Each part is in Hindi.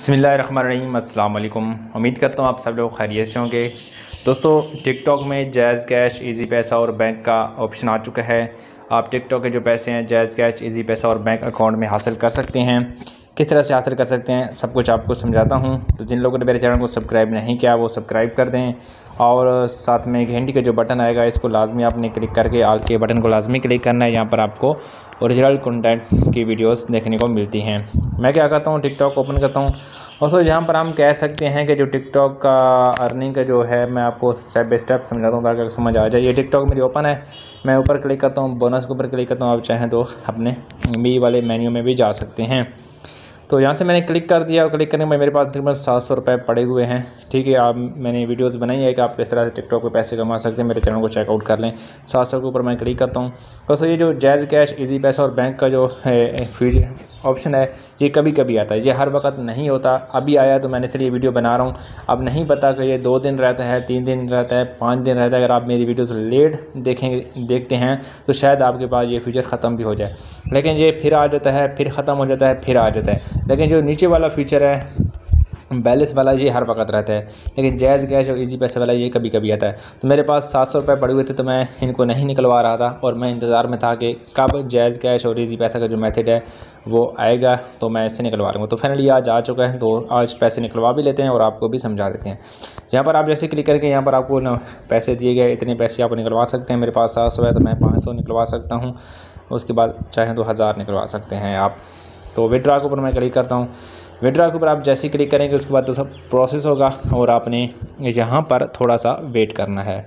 बिस्मिल्लाहिर्रहमानिर्रहीम। अस्सलाम वालेकुम। उम्मीद करता हूँ आप सब लोग खैरियत से होंगे। दोस्तों, टिकटॉक में जायज़ कैश, इजी पैसा और बैंक का ऑप्शन आ चुका है। आप टिकटॉक के जो पैसे हैं जायज़ कैश, इजी पैसा और बैंक अकाउंट में हासिल कर सकते हैं। किस तरह से हासिल कर सकते हैं सब कुछ आपको समझाता हूँ। तो जिन लोगों ने मेरे चैनल को सब्सक्राइब नहीं किया वो सब्सक्राइब कर दें, और साथ में घंटी का जो बटन आएगा इसको लाजमी आपने क्लिक करके ऑल के बटन को लाजमी क्लिक करना है। यहाँ पर आपको ओरिजिनल कंटेंट की वीडियोस देखने को मिलती हैं। मैं क्या करता हूँ, टिकटॉक ओपन करता हूँ। दोस्तों, यहाँ पर हम कह सकते हैं कि जो टिकटॉक का अर्निंग का जो है, मैं आपको स्टेप बाय स्टेप समझाता हूँ ताकि समझ आ जाए। ये टिकटॉक मेरी ओपन है, मैं ऊपर क्लिक करता हूँ, बोनस के ऊपर क्लिक करता हूँ। आप चाहें तो अपने मी वाले मेन्यू में भी जा सकते हैं। तो यहाँ से मैंने क्लिक कर दिया और क्लिक करने में मेरे पास तकरीबन 700 रुपये पड़े हुए हैं। ठीक है, आप मैंने वीडियोस बनाई है कि आप किस तरह से टिकटॉक पे पैसे कमा सकते हैं। मेरे चैनल को चेकआउट कर लें। 700 के ऊपर मैं क्लिक करता हूँ। दोस्तों, ये जो जायज़ कैश, इजी पैसा और बैंक का जो है फीड ऑप्शन है, ये कभी कभी आता है, ये हर वक्त नहीं होता। अभी आया तो मैंने इसलिए वीडियो बना रहा हूँ। अब नहीं पता कि ये 2 दिन रहता है, 3 दिन रहता है, 5 दिन रहता है। अगर आप मेरी वीडियोस लेट देखते हैं तो शायद आपके पास ये फीचर ख़त्म भी हो जाए, लेकिन ये फिर आ जाता है, फिर ख़त्म हो जाता है, फिर आ जाता है। लेकिन जो नीचे वाला फीचर है बैलेंस वाला, ये हर वक्त रहता है। लेकिन जायज़ कैश और इजी पैसे वाला ये कभी कभी आता है। तो मेरे पास 700 रुपये पड़े हुए थे, तो मैं इनको नहीं निकलवा रहा था और मैं इंतज़ार में था कि कब जायज़ कैश और इजी पैसा का जो मेथड है वो आएगा तो मैं इससे निकलवा लूँगा। तो फाइनली आज आ चुका है, तो आज पैसे निकलवा भी लेते हैं और आपको भी समझा देते हैं। यहाँ पर आप जैसे क्लिक करके यहाँ पर आपको ना पैसे दिए गए, इतने पैसे आप निकलवा सकते हैं। मेरे पास 700 है तो मैं 500 निकलवा सकता हूँ। उसके बाद चाहें तो 1000 निकलवा सकते हैं आप। तो विड्रा के ऊपर मैं क्लिक करता हूँ। विड्रा के ऊपर आप जैसे ही क्लिक करेंगे उसके बाद तो सब प्रोसेस होगा और आपने यहाँ पर थोड़ा सा वेट करना है।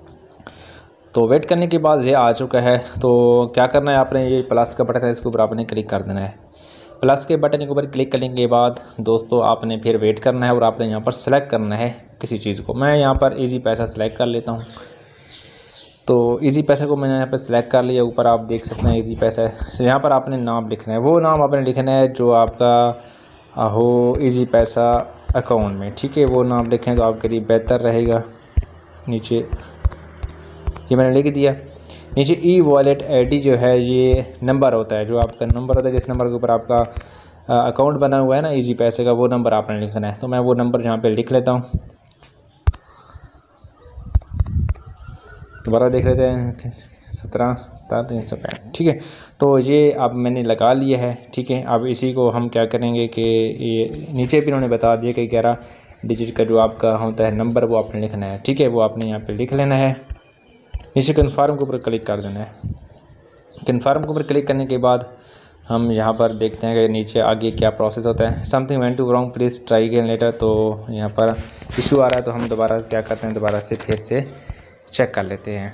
तो वेट करने के बाद ये आ चुका है। तो क्या करना है, आपने ये प्लस का बटन है, इसके ऊपर आपने क्लिक कर देना है। प्लस के बटन के ऊपर क्लिक करने के बाद दोस्तों आपने फिर वेट करना है और आपने यहाँ पर सेलेक्ट करना है किसी चीज़ को। मैं यहाँ पर इजी पैसा सेलेक्ट कर लेता हूँ। तो इजी पैसा को मैंने यहाँ पर सिलेक्ट कर लिया। ऊपर आप देख सकते हैं इजी पैसा है। तो यहाँ पर आपने नाम लिखना है, वो नाम आपने लिखना है जो आपका हो इजी पैसा अकाउंट में। ठीक है, वो नाम लिखें तो आपके लिए बेहतर रहेगा। नीचे ये मैंने लिख दिया। नीचे ई वॉलेट आईडी जो है, ये नंबर होता है, जो आपका नंबर होता है, जिस नंबर के ऊपर आपका अकाउंट बना हुआ है ना इजी पैसे का, वो नंबर आपने लिखना है। तो मैं वो नंबर यहाँ पे लिख लेता हूँ। दोबारा देख लेते हैं, 17,365। ठीक है, तो ये अब मैंने लगा लिया है। ठीक है, अब इसी को हम क्या करेंगे कि ये नीचे भी इन्होंने बता दिया कि 11 डिजिट का जो आपका होता है नंबर, वो आपने लिखना है। ठीक है, वो आपने यहाँ पे लिख लेना है। नीचे कन्फर्म के ऊपर क्लिक कर देना है। कन्फर्म के ऊपर क्लिक करने के बाद हम यहाँ पर देखते हैं कि नीचे आगे क्या प्रोसेस होता है। Something went to wrong, please try again later. तो यहाँ पर इशू आ रहा है, तो हम दोबारा क्या करते हैं, दोबारा से फिर से चेक कर लेते हैं।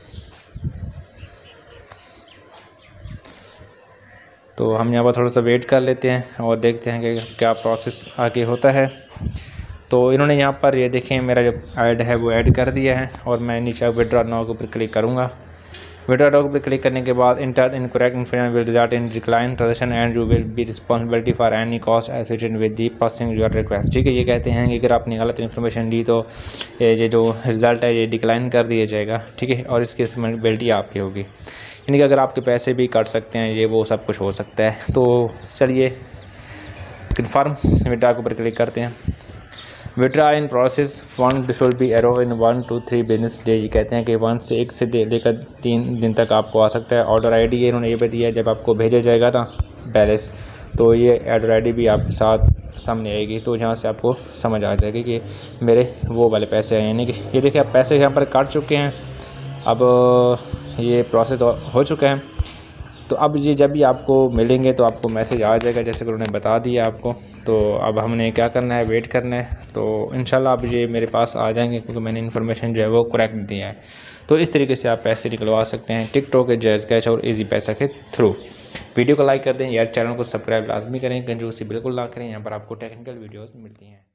तो हम यहाँ पर थोड़ा सा वेट कर लेते हैं और देखते हैं कि क्या प्रोसेस आगे होता है। तो इन्होंने यहाँ पर ये देखें मेरा जो ऐड है वो ऐड कर दिया है और मैं नीचे विड्रॉ नाउ के ऊपर क्लिक करूँगा। विड्रॉ नाउ के ऊपर क्लिक करने के बाद enter incorrect information will result in decline transaction and you will be responsibility for any cost associated with the processing your request. ठीक है, ये कहते हैं कि अगर आपने गलत इन्फॉर्मेशन दी तो ये जो रिज़ल्ट है ये डिक्लाइन कर दिया जाएगा। ठीक है, और इसकी रिस्पॉन्सिबिलिटी आपकी होगी, यानी कि अगर आपके पैसे भी कट सकते हैं, ये वो सब कुछ हो सकता है। तो चलिए कन्फर्म विड्रॉ के ऊपर क्लिक करते हैं। Withdraw in process, fund should be arrow in 1 to 3 business day. ये कहते हैं कि 1 से लेकर 3 दिन तक आपको आ सकता है। ऑर्डर आईडी इन्होंने ये भी दिया है, जब आपको भेजा जाएगा ना बैलेंस, तो ये ऑर्डर आईडी भी आपके साथ सामने आएगी। तो यहाँ से आपको समझ आ जाएगी कि मेरे वो वाले पैसे आए, यानी कि ये देखिए आप पैसे यहाँ पर काट चुके हैं। अब ये प्रोसेस हो चुका है। तो अब ये जब भी आपको मिलेंगे तो आपको मैसेज आ जाएगा, जैसे कि उन्होंने बता दिया आपको। तो अब हमने क्या करना है, वेट करना है। तो इंशाल्लाह अब ये मेरे पास आ जाएंगे, क्योंकि मैंने इन्फॉर्मेशन जो है वो करेक्ट दिया है। तो इस तरीके से आप पैसे निकलवा सकते हैं टिकटॉक के जायज़ कैश और इजी पैसा के थ्रू। वीडियो को लाइक कर दें यार, चैनल को सब्सक्राइब लाजमी करें, कंजूसी बिल्कुल ना करें। यहाँ पर आपको टेक्निकल वीडियोज़ मिलती हैं।